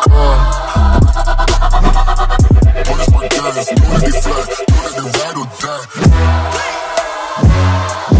car. What is my gas? Know that they flat, know that they ride or die.